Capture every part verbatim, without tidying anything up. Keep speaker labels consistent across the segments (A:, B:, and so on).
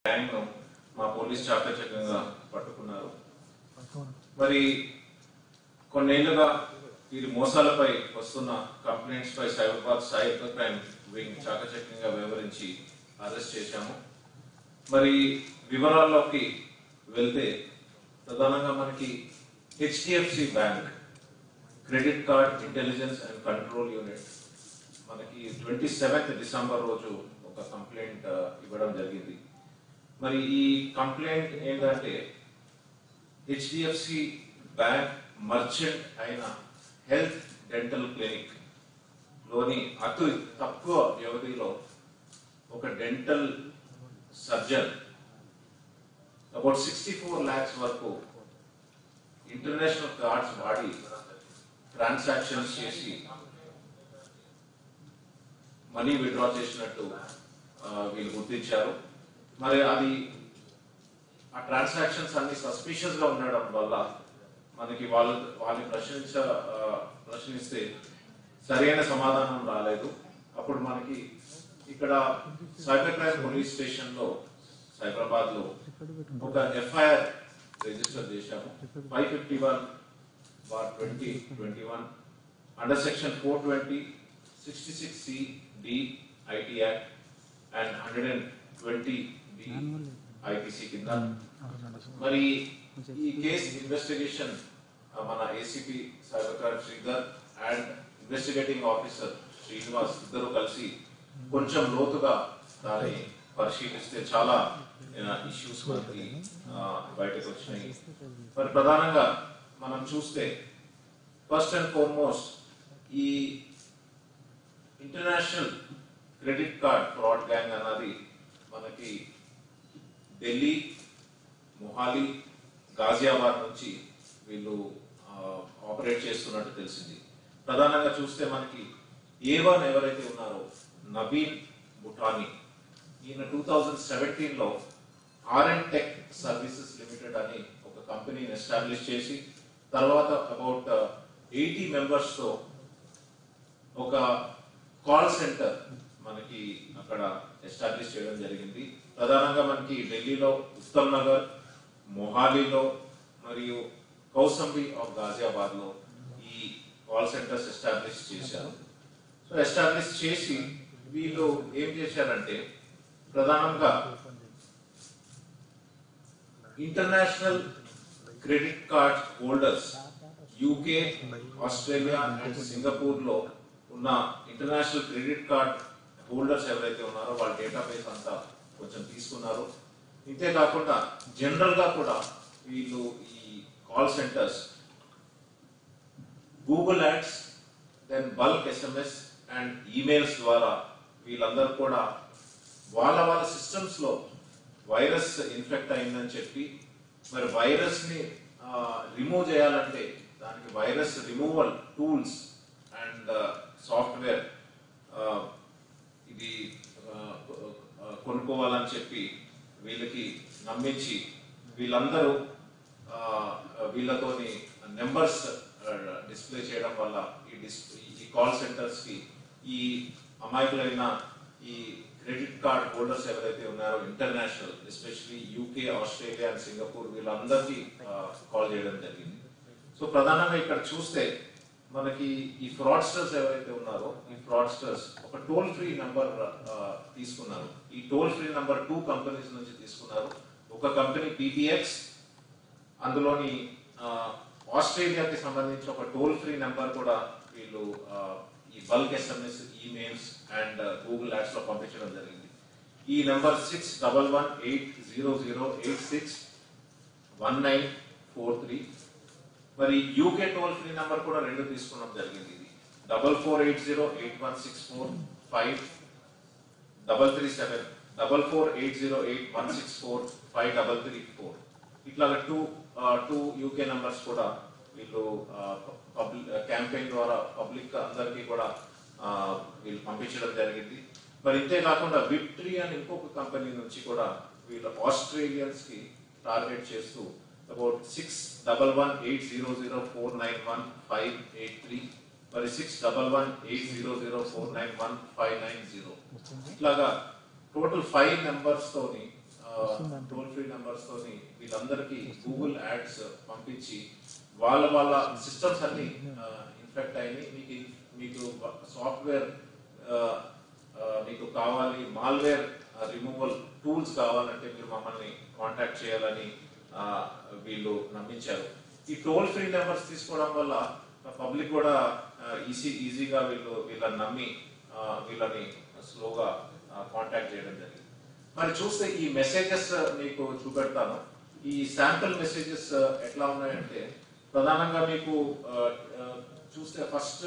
A: Gang ను మా police చాకచక్యంగా పట్టుకున్నారు. మరి కొన్నేళ్లుగా వీరి మోసాలపై వస్తున్న కంప్లైంట్స్ పై సైబరాబాద్ సైబర్ క్రైమ్ వింగ్ చాకచక్యంగా వివరించి అరెస్ట్ చేశాము. మరి వివరాల్లోకి వెళ్తే ప్రధానంగా మనకి HDFC bank credit card intelligence and control unit మనకి ట్వంటీ సెవెంత్ డిసెంబర్ రోజు ఒక కంప్లైంట్ ఇవ్వడం జరిగింది. మరి ఈ కంప్లైంట్ ఏంటంటే హెచ్డిఎఫ్సి బ్యాంక్ మర్చెంట్ అయిన హెల్త్ డెంటల్ క్లినిక్ లోని అతి తక్కువ వ్యవధిలో ఒక dental surgeon about sixty four lakhs వరకు ఇంటర్నేషనల్ కార్డ్స్ వాడి ట్రాన్సాక్షన్స్ చేసి మనీ విత్డ్రా చేసినట్టు వీళ్ళు గుర్తించారు. మరి అది ఆ ట్రాన్సాక్షన్స్ అన్ని సస్పిషియస్ గా ఉండడం వల్ల మనకి వాళ్ళు వాళ్ళని ప్రశ్నించ ప్రశ్నిస్తే సరైన సమాధానం రాలేదు. అప్పుడు మనకి ఇక్కడ సైబర్ క్రైమ్ పోలీస్ స్టేషన్ లో సైబరాబాద్ లో ఒక ఎఫ్ఐఆర్ రిజిస్టర్ చేశాము. Five fifty one bar twenty twenty one under section four twenty sixty six C D IT act and hundred and twenty D IPC కింద. మరి ఈ కేసు ఇన్వెస్టిగేషన్ మన ACP cyber crime Sridhar and investigating officer Srinivas ఇద్దరు కలిసి కొంచెం లోతుగా దాన్ని పరిశీలిస్తే చాలా ఇష్యూస్ మనకి బయటకు వచ్చినాయి. మరి ప్రధానంగా మనం చూస్తే ఫస్ట్ అండ్ ఫార్మోస్ట్ ఈ international credit card fraud gang అన్నది మనకి ఢిల్లీ, మొహాలి, గాజియాబాద్ నుంచి వీళ్ళు ఆపరేట్ చేస్తున్నట్టు తెలిసింది. ప్రధానంగా చూస్తే మనకి ఏ వన్ ఎవరైతే ఉన్నారో నవీన్ బుటానీ, ఈయన టూ థౌజండ్ సెవెంటీన్ లో R and tech services limited అని ఒక కంపెనీని ఎస్టాబ్లిష్ చేసి తర్వాత అబౌట్ ఎయిటీ మెంబర్స్ తో ఒక కాల్ సెంటర్ మనకి అక్కడ ఎస్టాబ్లిష్ చేయడం జరిగింది. ప్రధానంగా మనకి ఢిల్లీలో ఉత్తమ్ నగర్, మొహాలీలో మరియు కౌసంబి ఆఫ్ గాజియాబాద్ లో ఈ కాల్ సెంటర్స్ ఎస్టాబ్లిష్ చేశారు. సో ఎస్టాబ్లిష్ చేసి వీళ్ళు ఏం చేశారంటే ప్రధానంగా international credit card holders UK, Australia and Singapore లో ఉన్న ఇంటర్నేషనల్ క్రెడిట్ కార్డ్ హోల్డర్స్ ఎవరైతే ఉన్నారో వాళ్ళ డేటాబేస్ అంతా కొంచెం తీసుకున్నారు. ఇంతే కాకుండా జనరల్ గా కూడా వీళ్ళు ఈ call centres Google ads, then bulk SMS and emails ద్వారా వీళ్ళందరూ కూడా వాళ్ళ వాళ్ళ సిస్టమ్స్ లో వైరస్ ఇన్ఫెక్ట్ అయిందని చెప్పి మరి వైరస్ ని రిమూవ్ చేయాలంటే దానికి virus removal tools and software ఇది కొనుక్కోవాలని చెప్పి వీళ్ళకి నమ్మించి వీళ్ళందరూ వీళ్ళతోని నెంబర్స్ డిస్ప్లే చేయడం వల్ల ఈ డిస్ ఈ కాల్ సెంటర్స్ కి ఈ అమాయకులైన ఈ క్రెడిట్ కార్డ్ హోల్డర్స్ ఎవరైతే ఉన్నారో international especially UK, Australia and Singapore వీళ్ళందరికీ కాల్ చేయడం జరిగింది. సో ప్రధానంగా ఇక్కడ చూస్తే మనకి ఈ ఫ్రాడ్స్టర్స్ ఎవరైతే ఉన్నారో ఈ ఫ్రాడ్స్టర్స్ ఒక టోల్ ఫ్రీ నంబర్ తీసుకున్నారు. ఈ toll free number two companies నుంచి తీసుకున్నారు. ఒక కంపెనీ పీబీఎక్స్, అందులోని ఆస్ట్రేలియాకి సంబంధించి ఒక టోల్ ఫ్రీ నెంబర్ కూడా వీళ్ళు ఈ bulk SMS, emails and Google ads లో పంపించడం జరిగింది. ఈ number six double one eight zero zero eight six one nine four three. మరి యూకే టోల్ ఫ్రీ నెంబర్ కూడా రెండు తీసుకోవడం జరిగింది. ఇది double four eight zero eight one six four five double three seven double four eight zero eight one six four five double three four ఇట్లా two two UK numbers కూడా వీళ్ళు public campaign ద్వారా public అందరికీ కూడా వీళ్ళు పంపించడం జరిగింది. మరి ఇంతే కాకుండా విక్టరీ అని ఇంకొక కంపెనీ నుంచి కూడా వీళ్ళు ఆస్ట్రేలియన్స్ కి టార్గెట్ చేస్తూ about six double one eight zero zero four nine one five eight three మరి six double one eight zero zero four nine one five nine zero ఇట్లాగా టోటల్ ఫైవ్ నెంబర్స్ తోని numbers తోని వీళ్ళందరికీ Google ads పంపించి వాళ్ళ వాళ్ళ systems అన్ని infect అయినాయి. మీకు మీకు సాఫ్ట్వేర్ మీకు కావాలి, మాల్వేర్ రిమూవల్ టూల్స్ కావాలంటే మీరు మమ్మల్ని కాంటాక్ట్ చేయాలని వీళ్ళు నమ్మించారు. ఈ టోల్ ఫ్రీ నెంబర్స్ తీసుకోవడం వల్ల పబ్లిక్ కూడా ఈజీ ఈజీగా వీళ్ళు వీళ్ళని నమ్మి వీళ్ళని స్లోగా కాంటాక్ట్ చేయడం జరిగింది. మరి చూస్తే ఈ మెసేజెస్ మీకు చూపెడతాను. ఈ శాంపుల్ మెసేజెస్ ఎట్లా ఉన్నాయంటే ప్రధానంగా మీకు చూస్తే ఫస్ట్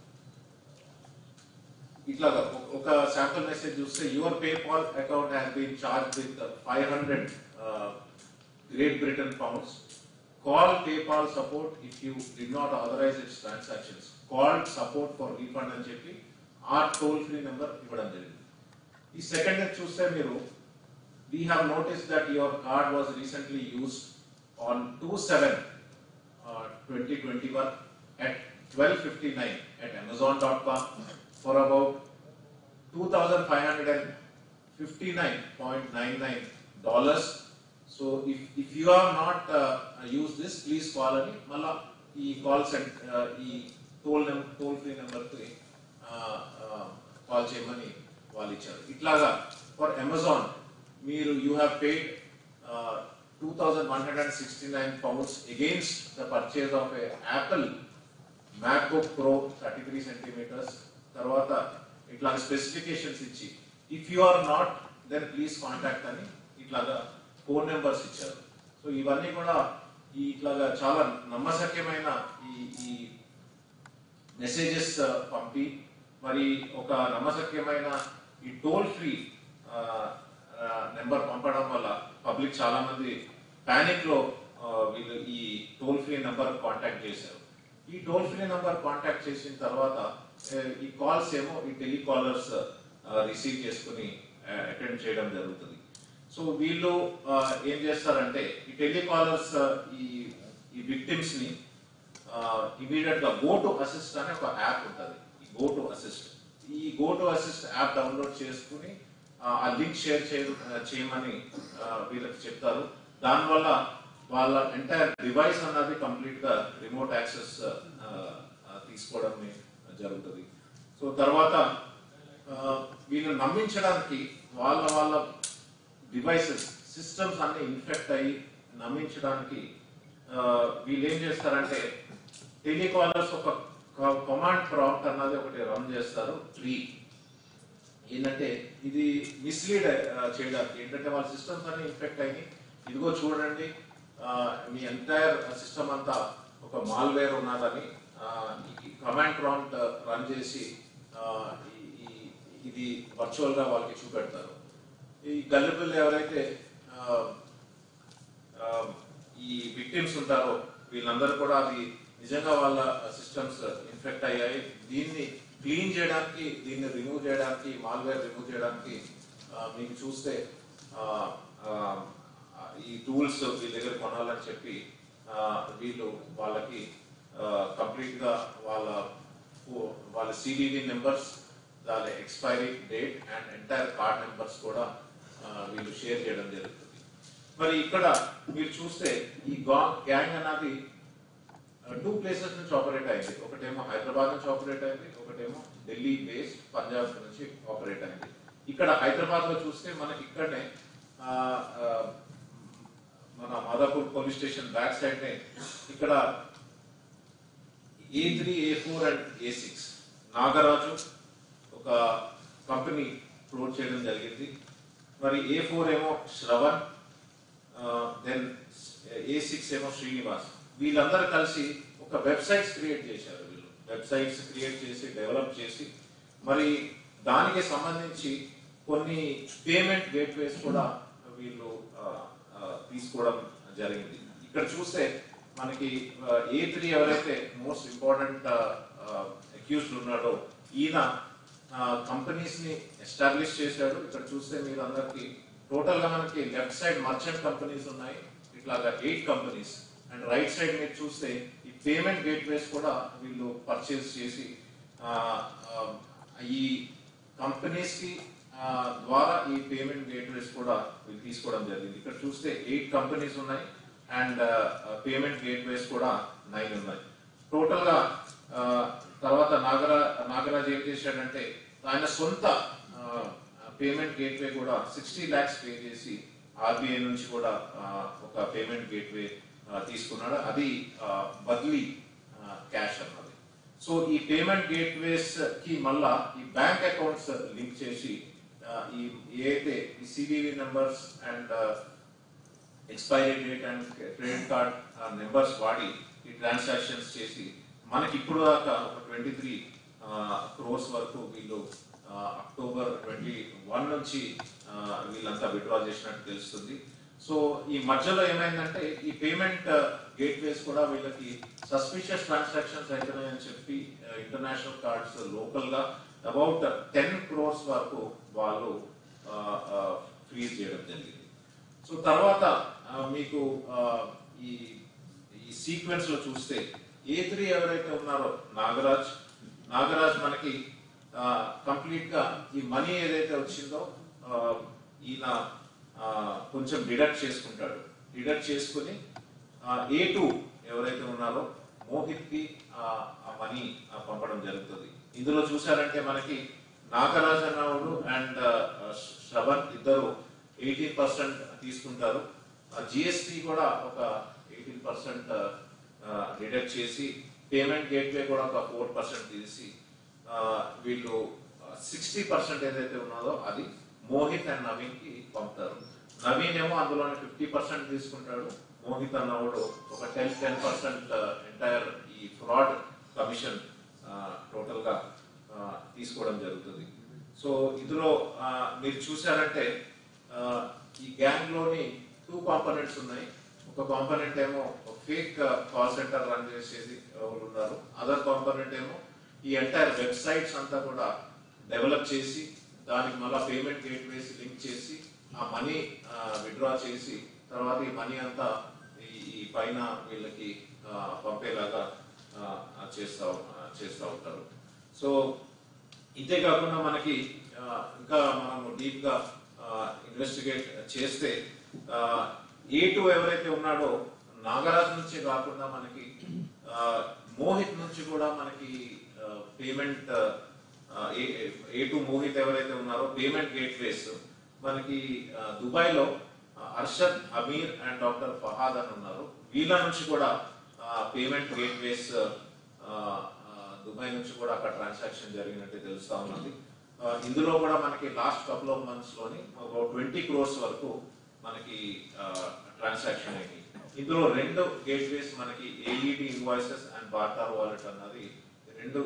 A: ఇట్లాగా ఒక శాంపుల్ మెసేజ్ చూస్తే your PayPal account has been charge with five hundred Great Britain pounds. Call PayPal support if you did not authorize its transactions. Call support for refund అని చెప్పి ఆ టోల్ ఫ్రీ నెంబర్ ఇవ్వడం జరిగింది. ఈ second చూస్తే మీరు we have noticed that your card was recently used on two seven twenty twenty-one at twelve fifty-nine at amazon dot com for about two thousand five hundred fifty-nine point nine nine dollars. So if if you have not uh, used this, please call ani malla ee call center uh, ee toll number toll free number ki uh, uh, call cheyamani vallu icharu. Itlaga for Amazon meeru you have paid uh, two thousand one hundred sixty-nine pounds against the purchase of a Apple MacBook Pro thirty-three centimeters. Tarvata itlaga specifications ichi if you are not then please contact ani itlaga phone numbers ఇచ్చారు. So ఇవన్నీ కూడా ఈ ఇట్లాగా చాలా నమ్మశక్యమైన ఈ ఈ messages పంపి మరి ఒక నమ్మశక్యమైన ఈ టోల్ ఫ్రీ నెంబర్ పంపడం వల్ల పబ్లిక్ చాలా మంది పానిక్ లో వీళ్ళు ఈ టోల్ ఫ్రీ నెంబర్ కాంటాక్ట్ చేశారు. ఈ టోల్ ఫ్రీ నెంబర్ కాంటాక్ట్ చేసిన తర్వాత ఈ కాల్స్ ఏమో ఈ టెలికాలర్స్ రిసీవ్ చేసుకుని అటెండ్ చేయడం జరుగుతుంది. సో వీళ్ళు ఏం చేస్తారంటే ఈ టెలికాలర్స్ ఈ ఈ విక్టిమ్స్ ని ఇమీడియట్ గా గో టు అసిస్ట్ అనే ఒక యాప్ ఉంటుంది. ఈ గో టు అసిస్ట్ ఈ go to assist app download చేసుకుని ఆ లింక్ షేర్ చేయమని వీళ్ళకి చెప్తారు. దానివల్ల వాళ్ళ ఎంటైర్ డివైస్ అన్నది కంప్లీట్ గా రిమోట్ యాక్సెస్ తీసుకోవడం జరుగుతుంది. సో తర్వాత వీళ్ళు నమ్మించడానికి వాళ్ళ వాళ్ళ డివైసెస్ సిస్టమ్స్ అన్ని ఇన్ఫెక్ట్ అయ్యి నమ్మించడానికి వీళ్ళు ఏం చేస్తారంటే టెలికాలర్స్ ఒక కమాండ్ ప్రాంప్ట్ అన్నది ఒకటి రన్ చేస్తారు ఫ్రీ. ఏంటంటే ఇది మిస్లీడ్ చేయడానికి ఏంటంటే వాళ్ళ సిస్టమ్స్ అన్ని ఇన్ఫెక్ట్ అయ్యి ఇదిగో చూడండి మీ ఎంటైర్ సిస్టమ్ అంతా ఒక మాల్వేర్ ఉన్నదని కమాండ్ ప్రాంప్ట్ రన్ చేసి ఇది వర్చువల్ గా వాళ్ళకి చూపెడతారు. ఈ గల్లిపిల్లు ఎవరైతే ఈ విక్టిమ్స్ ఉంటారో వీళ్ళందరూ కూడా అది నిజంగా వాళ్ళ సిస్టమ్స్ ఇన్ఫెక్ట్ అయ్యాయి, దీన్ని క్లీన్ చేయడానికి దీన్ని రిమూవ్ చేయడానికి మాల్వేర్ రిమూవ్ చేయడానికి మీకు చూస్తే ఈ టూల్స్ వీళ్ళ దగ్గర కొనాలని చెప్పి వీళ్ళు వాళ్ళకి కంప్లీట్ గా వాళ్ళ వాళ్ళ సివివి నెంబర్స్, దాని expiry date and entire card numbers కూడా వీళ్ళు షేర్ చేయడం జరుగుతుంది. మరి ఇక్కడ మీరు చూస్తే ఈ గ్యాంగ్ అనేది టూ ప్లేసెస్ నుంచి ఆపరేట్ అయింది. ఒకటేమో హైదరాబాద్ నుంచి ఆపరేట్ అయింది, ఒకటేమో ఢిల్లీ బేస్ పంజాబ్ నుంచి ఆపరేట్ అయింది. ఇక్కడ హైదరాబాద్ లో చూస్తే మనకి ఇక్కడనే మన Madhapur police station back side నే ఇక్కడ A three A four and A six Nagaraju ఒక కంపెనీ క్లోజ్ చేయడం జరిగింది. మరి ఏ ఫోర్ ఏమో శ్రవణ్, దెన్ ఏ సిక్స్ ఏమో శ్రీనివాస్. వీళ్ళందరూ కలిసి ఒక వెబ్సైట్స్ క్రియేట్ చేశారు. వీళ్ళు వెబ్సైట్స్ క్రియేట్ చేసి డెవలప్ చేసి మరి దానికి సంబంధించి కొన్ని పేమెంట్ గేట్వేస్ కూడా వీళ్ళు తీసుకోవడం జరిగింది. ఇక్కడ చూస్తే మనకి ఏ త్రీ ఎవరైతే మోస్ట్ ఇంపార్టెంట్ అక్యూజ్డ్ ఉన్నాడో ఈయన కంపెనీస్ ని ఎస్టాబ్లిష్ చేశాడు. ఇక్కడ చూస్తే మీరు అందరికి టోటల్ గా మనకి లెఫ్ట్ సైడ్ మర్చెంట్ కంపెనీస్ ఉన్నాయి, ఇట్లాగా eight companies, and right side మీరు చూస్తే ఈ పేమెంట్ గేట్వేస్ కూడా వీళ్ళు పర్చేస్ చేసి ఈ కంపెనీస్ కి ద్వారా ఈ పేమెంట్ గేట్వేస్ కూడా వీళ్ళు తీసుకోవడం జరిగింది. ఇక్కడ చూస్తే ఎయిట్ కంపెనీస్ ఉన్నాయి అండ్ పేమెంట్ గేట్వేస్ కూడా నైన్ ఉన్నాయి టోటల్ గా. తర్వాత నాగరా నాగరాజ్ ఏం చేశాడంటే ఆయన సొంత పేమెంట్ గేట్వే కూడా సిక్స్టీ ల్యాక్స్ పే చేసి ఆర్బీఐ నుంచి కూడా ఒక పేమెంట్ గేట్వే తీసుకున్నాడు. అది బదిలీ క్యాష్ అన్నది. సో ఈ పేమెంట్ గేట్వేస్ కి మళ్ళా ఈ బ్యాంక్ అకౌంట్స్ లింక్ చేసి ఈ ఏదైతే ఈ CVV numbers and expiry date and credit card numbers వాడి ఈ ట్రాన్సాక్షన్స్ చేసి మనకి ఇప్పుడు దాకా ఒక ట్వంటీ త్రీ క్రోర్స్ వరకు వీళ్ళు అక్టోబర్ ట్వంటీ వన్ నుంచి వీళ్ళంతా విత్డ్రా చేసినట్టు తెలుస్తుంది. సో ఈ మధ్యలో ఏమైందంటే ఈ పేమెంట్ గేట్వేస్ కూడా వీళ్ళకి సస్పిషియస్ ట్రాన్సాక్షన్స్ అవుతున్నాయని చెప్పి ఇంటర్నేషనల్ కార్డ్స్ లోకల్ గా అబౌట్ టెన్ క్రోర్స్ వరకు వాళ్ళు ఫ్రీజ్ చేయడం జరిగింది. సో తర్వాత మీకు ఈ ఈ సీక్వెన్స్ లో చూస్తే ఏ త్రీ ఎవరైతే ఉన్నారో నాగరాజ్ నాగరాజ్ మనకి కంప్లీట్ గా ఈ మనీ ఏదైతే వచ్చిందో ఈయన కొంచెం డిడక్ట్ చేసుకుంటాడు. డిడక్ట్ చేసుకుని ఏ టూ ఎవరైతే ఉన్నారో మోహిత్ కి ఆ మనీ పంపడం జరుగుతుంది. ఇందులో చూసారంటే మనకి నాగరాజ్ అన్నవాడు అండ్ శ్రవణ్ ఇద్దరు ఎయిటీన్ పర్సెంట్ తీసుకుంటారు. జిఎస్టీ కూడా ఒక ఎయిటీన్ పర్సెంట్ డిడక్ట్ చేసి పేమెంట్ గేట్వే కూడా ఒక ఫోర్ పర్సెంట్ తీసి వీళ్ళు సిక్స్టీ పర్సెంట్ ఏదైతే ఉన్నదో అది మోహిత్ అండ్ నవీన్ కి పంపుతారు. నవీన్ ఏమో అందులో ఫిఫ్టీ పర్సెంట్ తీసుకుంటాడు. మోహిత్ అన్నవాడు ఒక టెన్ టెన్ పర్సెంట్ ఎంటైర్ ఈ ఫ్రాడ్ కమిషన్ టోటల్ గా తీసుకోవడం జరుగుతుంది. సో ఇందులో మీరు చూసారంటే ఈ గ్యాంగ్ లోని టూ కాంపోనెంట్స్ ఉన్నాయి. ఒక కాంపోనెంట్ ఏమో ఫేక్ కాల్ సెంటర్ రన్ చేసేది ఉన్నారు. అదర్ కాంపోనెంట్ ఏమో ఈ ఎంటైర్ వెబ్సైట్స్ అంతా కూడా డెవలప్ చేసి దానికి మళ్ళీ పేమెంట్ గేట్వేస్ లింక్ చేసి ఆ మనీ విత్డ్రా చేసి తర్వాత ఈ మనీ అంతా ఈ పైన వీళ్ళకి పంపేలాగా చేస్తా చేస్తూ ఉంటారు. సో ఇంతే కాకుండా మనకి ఇంకా మనము డీప్ గా ఇన్వెస్టిగేట్ చేస్తే ఏ టూ ఎవరైతే ఉన్నాడో నాగరాజ్ నుంచి కాకుండా మనకి మోహిత్ నుంచి కూడా మనకి పేమెంట్ ఏ టూ మోహిత్ ఎవరైతే ఉన్నారో పేమెంట్ గేట్వేస్ మనకి దుబాయ్ లో అర్షద్ అమీర్ అండ్ డాక్టర్ ఫహాద్ అని ఉన్నారు. వీళ్ళ నుంచి కూడా పేమెంట్ గేట్వేస్ దుబాయ్ నుంచి కూడా అక్కడ ట్రాన్సాక్షన్ జరిగినట్టు తెలుస్తా ఉన్నది. ఇందులో కూడా మనకి లాస్ట్ కపుల్ ఆఫ్ మంత్స్ లోని ఒక ట్వంటీ క్రోర్స్ వరకు మనకి ట్రాన్సాక్షన్ అయింది. ఇందులో రెండు గేట్వేస్ మనకి AED invoices and barter wallet అన్నది రెండు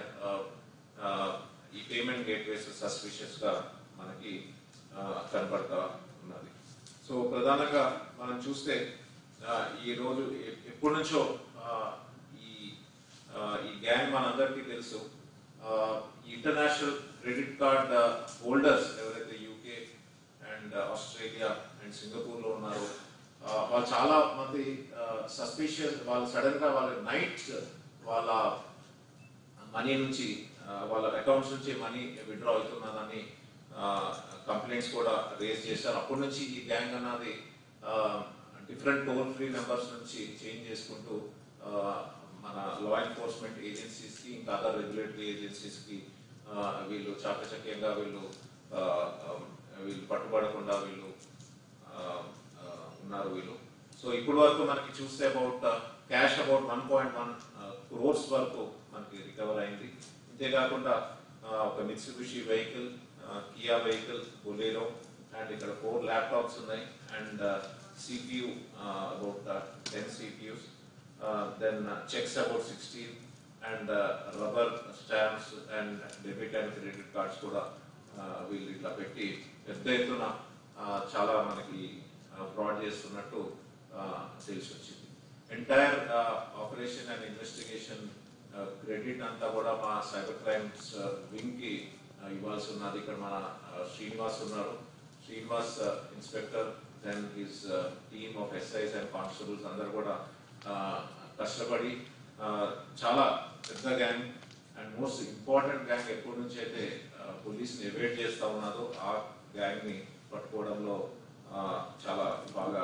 A: ఈ పేమెంట్ గేట్వేస్ సస్పిషియస్ గా మనకి కనపడతా ఉన్నది. సో ప్రధానంగా మనం చూస్తే ఈ రోజు ఎప్పటి నుంచో ఈ ఈ గ్యాంగ్ మనందరికీ తెలుసు. ఇంటర్నేషనల్ క్రెడిట్ కార్డ్ హోల్డర్స్ ఎవరైతే UK and Australia and Singapore లో ఉన్నారో వాళ్ళు చాలా మంది సస్పిషియస్ వాళ్ళు సడన్ గా వాళ్ళ నైట్ వాళ్ళ మనీ నుంచి వాళ్ళ అకౌంట్స్ నుంచి మనీ విత్డ్రా అవుతున్నదని కంప్లైంట్స్ కూడా రేజ్ చేశారు. అప్పటి నుంచి ఈ గ్యాంగ్ అన్నది డిఫరెంట్ టోల్ ఫ్రీ నెంబర్స్ నుంచి చేంజ్ చేసుకుంటూ మన లా ఎన్ఫోర్స్మెంట్ ఏజెన్సీస్ కి ఇంకా అదర్ రెగ్యులేటరీ ఏజెన్సీస్ కి వీళ్ళు చాకచక్యంగా వీళ్ళు వీళ్ళు పట్టుబడకుండా వీళ్ళు ఉన్నారు వీళ్ళు. సో ఇప్పటి వరకు మనకి చూస్తే about cash about one point one crores వరకు మనకి రికవర్ అయింది. ఇంతేకాకుండా ఒక Mitsubishi vehicle, Kia vehicle, Bolero and ఇక్కడ ఫోర్ ల్యాప్టాప్స్ ఉన్నాయి and CPU about ten CPUs, then cheques about sixteen and rubber stamps and debit and credit cards కూడా వీళ్ళు ఇట్లా పెట్టి పెద్ద ఎత్తున చాలా మనకి ఫ్రాడ్ చేస్తున్నట్టు తెలిసి వచ్చింది. Entire operation and investigation credit అంతా కూడా మా సైబర్ క్రైమ్స్ వింగ్ కి ఇవ్వాల్సి ఉన్నది. ఇక్కడ మన శ్రీనివాస్ ఉన్నారు. Srinivas inspector, then his team of SIs and constables అందరు కూడా కష్టపడి చాలా పెద్ద gang and most important gang ఎప్పటి నుంచి అయితే పోలీసుని ఎవేట్ చేస్తా ఉన్నదో ఆ గ్యాంగ్ ని పట్టుకోవడంలో చాలా బాగా